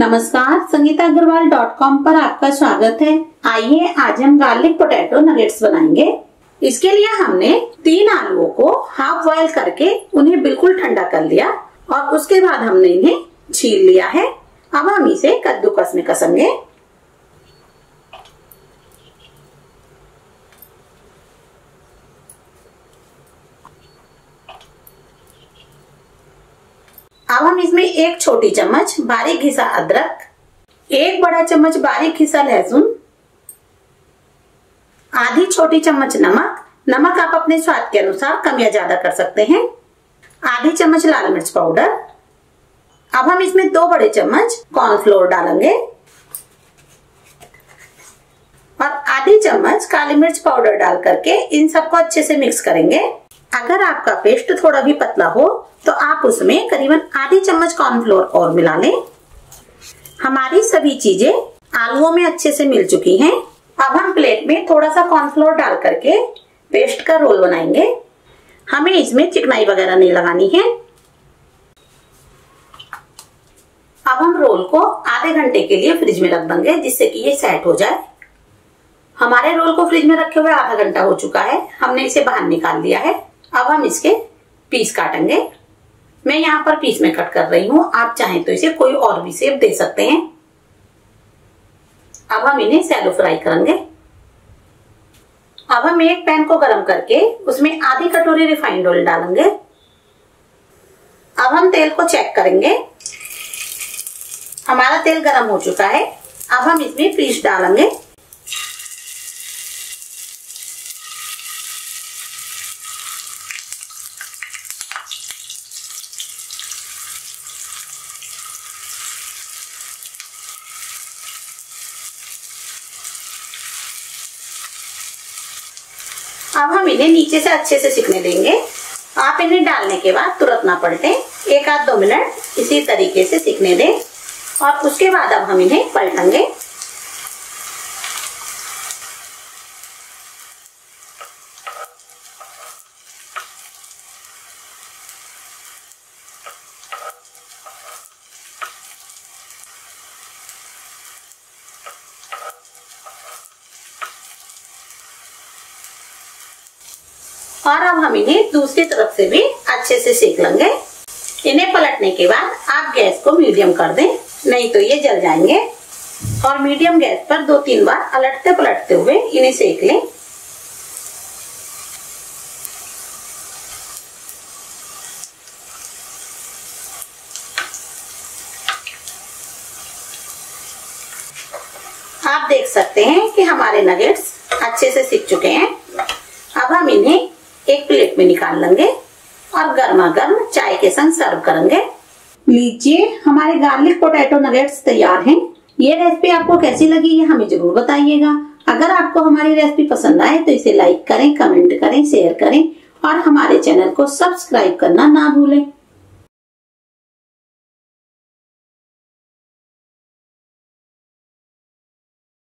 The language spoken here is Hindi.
नमस्कार, संगीताअग्रवाल.com पर आपका स्वागत है। आइए आज हम गार्लिक पोटैटो नगेट्स बनाएंगे। इसके लिए हमने 3 आलुओं को हाफ बॉयल करके उन्हें बिल्कुल ठंडा कर लिया और उसके बाद हमने इन्हें छील लिया है। अब हम इसे कद्दूकस में कसेंगे। अब हम इसमें 1 छोटी चम्मच बारीक घिसा अदरक, 1 बड़ा चम्मच बारीक घिसा लहसुन, आधी छोटी चम्मच नमक आप अपने स्वाद के अनुसार कम या ज्यादा कर सकते हैं, आधी चम्मच लाल मिर्च पाउडर। अब हम इसमें 2 बड़े चम्मच कॉर्नफ्लोर डालेंगे और आधी चम्मच काली मिर्च पाउडर डाल करके इन सबको अच्छे से मिक्स करेंगे। अगर आपका पेस्ट थोड़ा भी पतला हो तो आप उसमें करीबन आधी चम्मच कॉर्नफ्लोर और मिला लें। हमारी सभी चीजें आलूओं में अच्छे से मिल चुकी हैं। अब हम प्लेट में थोड़ा सा कॉर्नफ्लोर डाल करके पेस्ट का रोल बनाएंगे। हमें इसमें चिकनाई वगैरह नहीं लगानी है। अब हम रोल को आधे घंटे के लिए फ्रिज में रख देंगे जिससे कि ये सेट हो जाए। हमारे रोल को फ्रिज में रखे हुए आधा घंटा हो चुका है। हमने इसे बाहर निकाल लिया है। अब हम इसके पीस काटेंगे। मैं यहाँ पर पीस में कट कर रही हूँ, आप चाहें तो इसे कोई और भी शेप दे सकते हैं। अब हम इन्हें सैलो फ्राई करेंगे। अब हम एक पैन को गरम करके उसमें आधी कटोरी रिफाइंड ऑयल डालेंगे। अब हम तेल को चेक करेंगे। हमारा तेल गरम हो चुका है। अब हम इसमें फिश डालेंगे। अब हम इन्हें नीचे से अच्छे से सिकने देंगे। आप इन्हें डालने के बाद तुरंत ना पलटें, 1 आध 2 मिनट इसी तरीके से सिकने दें और उसके बाद अब हम इन्हें पलटेंगे। और अब हम इन्हें दूसरी तरफ से भी अच्छे से सेक लेंगे। इन्हें पलटने के बाद आप गैस को मीडियम कर दें, नहीं तो ये जल जाएंगे। और मीडियम गैस पर 2-3 बार अलटते पलटते हुए इन्हें सेक लें। आप देख सकते हैं कि हमारे नगेट्स अच्छे से सिक चुके हैं। अब हम इन्हें एक प्लेट में निकाल लेंगे और गर्मा गर्म चाय के संग सर्व करेंगे। लीजिए, हमारे गार्लिक पोटैटो नगेट्स तैयार हैं। ये रेसिपी आपको कैसी लगी ये हमें जरूर बताइएगा। अगर आपको हमारी रेसिपी पसंद आए तो इसे लाइक करें, कमेंट करें, शेयर करें और हमारे चैनल को सब्सक्राइब करना ना भूलें।